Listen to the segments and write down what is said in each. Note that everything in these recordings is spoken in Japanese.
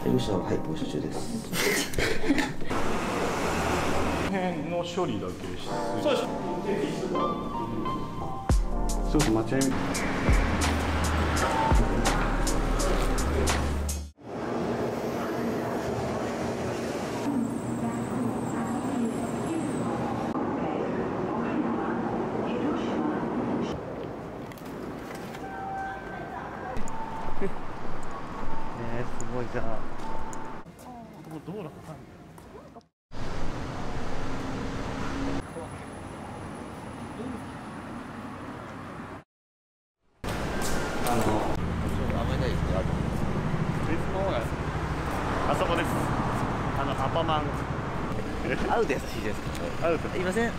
ペルシャは、はい、募集中です。 この辺の処理だけして。そうです。 そうそう、待合。すごいじゃあ。道路かかんない。あんまりないですけど、別の方があそこです。アパマン。 会うと優しいですか。 会うと。 すいません。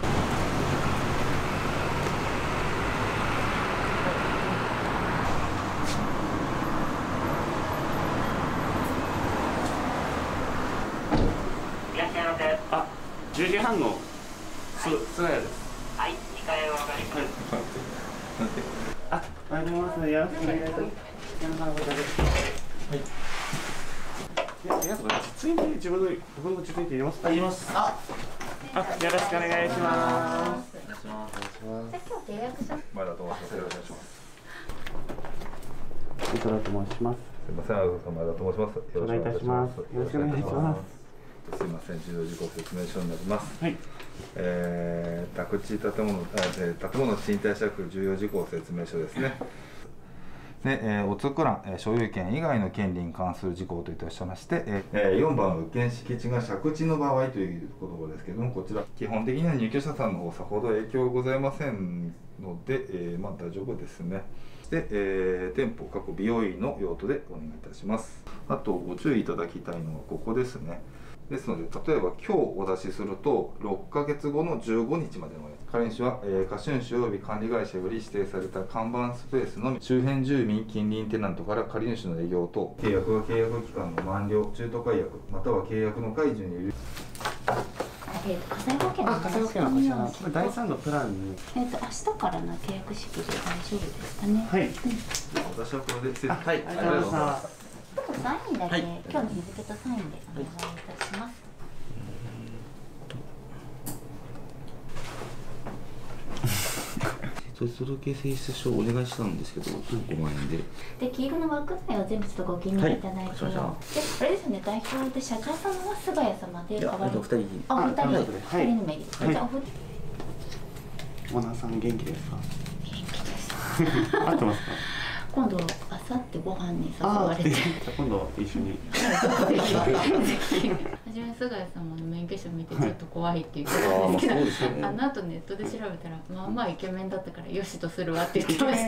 あ、10時半の菅谷です。 はい、2階を上がります。 あ、おはようございます。よろしくお願いします。はい。皆さん、実印で僕の実印って入れますか。入れます。よろしくお願いします。 今日契約書。 前田と申します。よろしくお願いします。 伊藤と申します。 すみません、前田と申します。 お願いいたします。よろしくお願いします。 すみません、重要事項説明書になります。 はい。 宅地建物賃貸借重要事項説明書ですね。で、お通覧、所有権以外の権利に関する事項といたしまして、4番の物件敷地が借地の場合という言葉ですけども、こちら基本的には入居者さんの方さほど影響ございませんので、まあ大丈夫ですね。で、店舗過去美容院の用途でお願いいたします。あとご注意いただきたいのはここですね。ですので、例えば今日お出しすると6ヶ月後の15日までの借り主は、過春主及び管理会社より指定された看板スペースのみ周辺住民近隣テナントから借り主の営業等契約は契約期間の満了中途解約または契約の解除により火災保険の火災保険のこちらこれ第3のプランに明日からの契約式で大丈夫ですかね。 はい、 私はこれで失礼。 はい、ありがとうございます。 ちょっとサインだけ、今日の日付とサインでお願いいたします。 届提出書をお願いしたんですけど、5万円で。 で、黄色の枠内を全部ちょっとご記入いただいて、で、あれですよね、代表で社長様は菅谷様で、代わり。 2人。 あ、2人の名義。じゃあ、 オーナーさん元気ですか。 元気です。 合ってますか。 今度、あさってご飯に誘われて。 今度一緒に。 はじめ菅谷様の免許証見てちょっと怖いって言ってたんですけど、あの後ネットで調べたらまあまあイケメンだったからよしとするわって言ってました。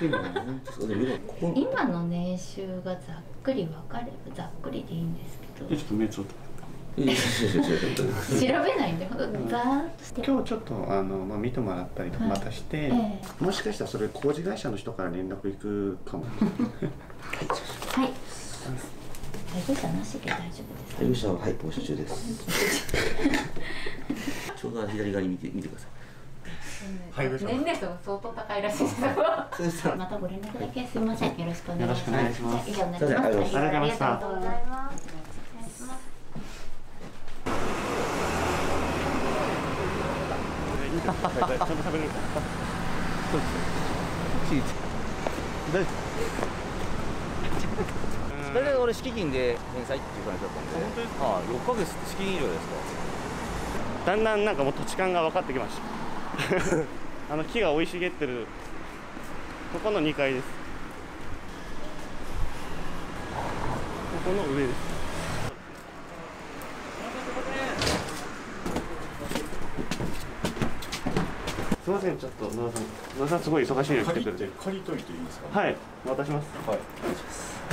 今の年収がざっくり分かればざっくりでいいんですけど、 ちょっと目つぶって。 調べないんで、ほんとざーっとして。 今日ちょっと見てもらったりとかまたして、もしかしたらそれ工事会社の人から連絡行くかも。はい。 配偶者なしで大丈夫ですか。 配偶者は、はい、募集中です。ちょうど左側に見てください。 年齢層相当高いらしいです。またご連絡だけすみません。よろしくお願いします。以上になります。ありがとうございました。 大体俺敷金で返済っていう感じだったんで。本当ですか。6ヶ月って敷金以上ですか。 だんだんなんかもう土地勘が分かってきました。木が生い茂ってるここの2階です。ここの上です。すみません、ちょっと野田さんすごい忙しいのに来てくれて。 借りといていいですか。 はい、渡します。 はい。お願いします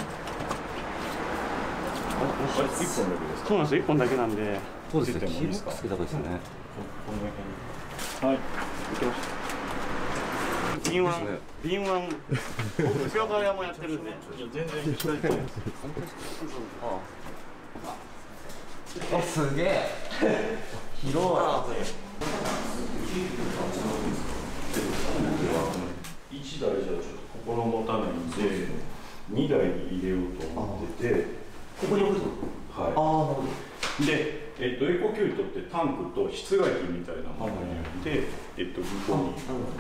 。1本だけですか。 そうなんですよ、1本だけなんで。 そうですね。キーボックスつけた方がいいですね。 このだけ。はい。 行きました。敏腕。後ろ側もやってるんで。 全然行きたいと思います。 あ、すげえ。広い。 1台じゃちょっと心もたないんで2台に入れようと思ってて、 こに置くと。 はい。 ああ、なるほど。 で、エコキュートってタンクと室外機みたいなものによって、向こうに、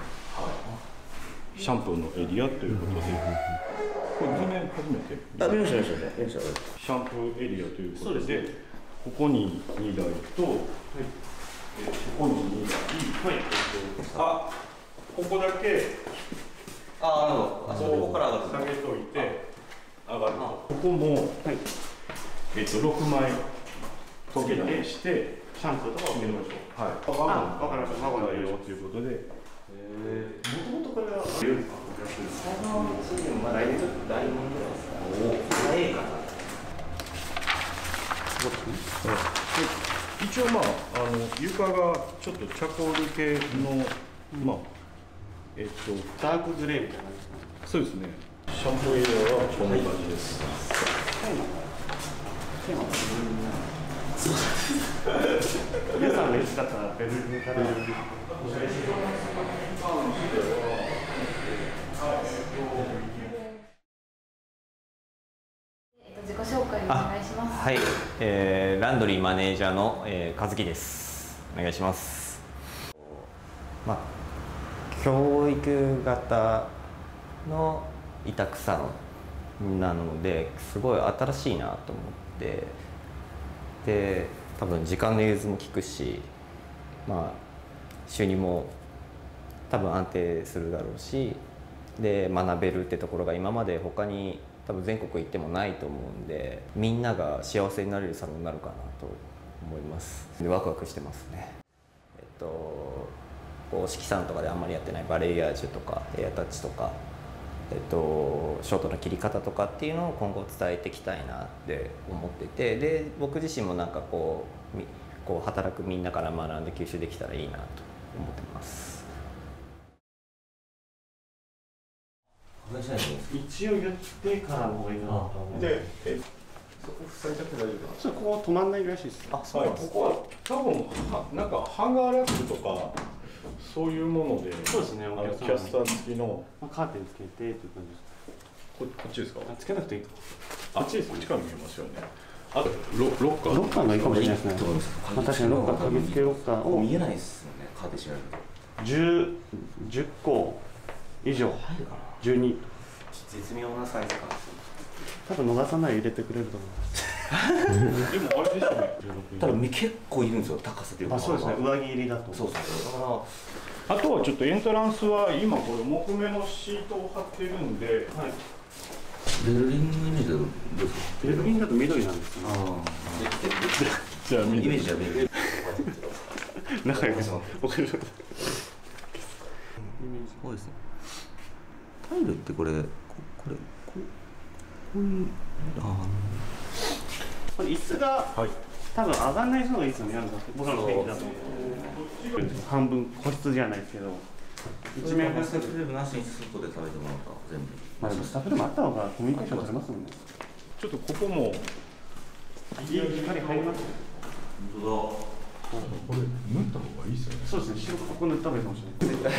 シャンプーのエリアということで、これ図面初めて。 あ、見ました見ました見ました。 シャンプーエリアということで、ここに2台と、ここに2台、あ、ここだけ、 ああ、なるほど。ここから上がる。 下げといて上がる。ここも、6枚溶けにしてシャンプーとかを入れましょう。 はい。 わかりました。ワゴンでよということで。 もともとこれは最後のシーズンまあ来年ぐらいですか。おお、早いかな。 一応床がちょっとチャコール系のダークグレーみたいな感じですかね。 そうですね。シャンプーエリアはこんな感じです。 皆さんがいつだったらベルリンから自己紹介お願いします。 はい、ランドリーマネージャーの、和樹です。お願いします。教育型の委託さんなのですごい新しいなと思って、で多分時間の融通も利くし、収入も多分安定するだろうし、で学べるってところが今まで他に多分全国行ってもないと思うんで、みんなが幸せになれるサロンになるかなと思います。でワクワクしてますね。式さんとかであんまりやってないバレエアージュとかエアタッチとか、ショートの切り方とかっていうのを今後伝えていきたいなって思っていて、で僕自身もなんかこう働くみんなから学んで吸収できたらいいなと思ってます。 一応言ってからの方がいいなと思う。で、 そこ塞いじゃって大丈夫なんですか？ ここは止まんないらしいです。 あ、そうなんです。ここは多分なんかハンガーラックとかそういうもので、 そうですね。お客さんキャスター付きのカーテンつけてという感じです。 こっちですか？ つけなくていいか。 こっちです。こっちから見えますよね。あとロッカー。 ロッカーがいいかもしれないですね。確かにロッカー、鍵付けロッカーを見えないですよね。カーテン調べると。 10個以上。12。 絶妙なサイズ感。 多分逃さない入れてくれると思います。 でもあれですよね。 ただ結構いるんですよ。高さというか。 そうですね。上着入りだと。 そうそうそう。だからあとはちょっとエントランスは今これ木目のシートを貼ってるんで、はい、 ベルリンのイメージだとどうですか？ ベルリンだと緑なんですよ。 じゃあイメージは緑。 仲良くします。わかります。 そうですね。タイルってこういうこれ椅子が、多分上がらない人がいいですよね。僕らの雰囲気だと。半分個室じゃないですけど。 一面スタッフでもなしに外で食べてもらった全部。 でもスタッフでもあった方がコミュニケーション取れますもんね。 ちょっとここもいい光入りますね。 本当だ。 これ塗った方がいいですよね。 そうですね。白ここ塗った方がいいかもしれない。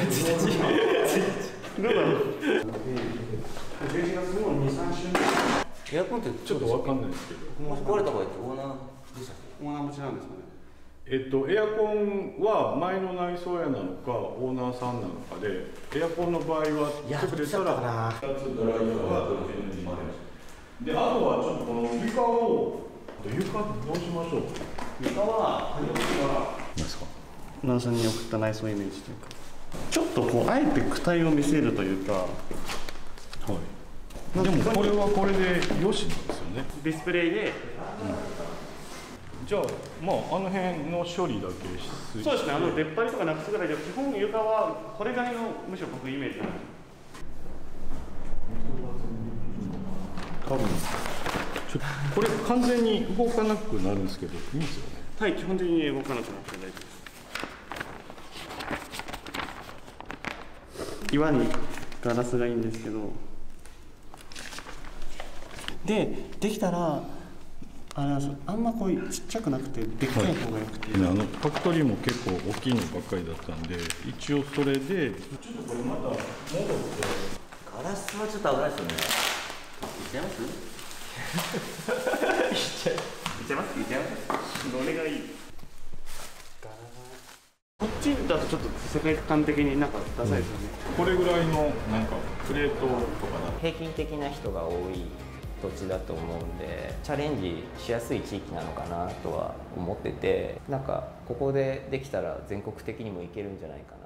どうだろう。11月の2、3週目。 エアコンってちょっとわかんないですけど。 もし壊れた場合ってオーナーでしたっけ？ オーナー持ちなんですかね。 エアコンは前の内装屋なのかオーナーさんなのかで、エアコンの場合は直でしたら2つドライヤーがで、あとはちょっとこの床をどうしましょう？ 床は何ですか？奈良さんに送った内装イメージというか、ちょっとこうあえて躯体を見せるというか。はい。 でもこれはこれでよしなんですよね。 ディスプレイで。 じゃあ、あの辺の処理だけしそうですね、出っ張りとかなくすぐらいで、基本床はこれぐらいのむしろ僕イメージなんです。 多分これ完全に動かなくなるんですけど、いいんですよね。 はい、基本的に動かなくなって大丈夫です。岩にガラスがいいんですけど、できたらあんまこうちっちゃくなくてでっかい方がよくて、 ファクトリーも結構大きいのばっかりだったんで、一応それでちょっとこれまた戻ってガラスはちょっと危ないですよね。いっちゃいます？ どれがいい？こっちだとちょっと世界観的になんかダサいですよね。 これぐらいのなんかプレートとか平均的な人が多い土地だと思うんで、チャレンジしやすい地域なのかなとは思ってて、なんかここでできたら全国的にもいけるんじゃないかな。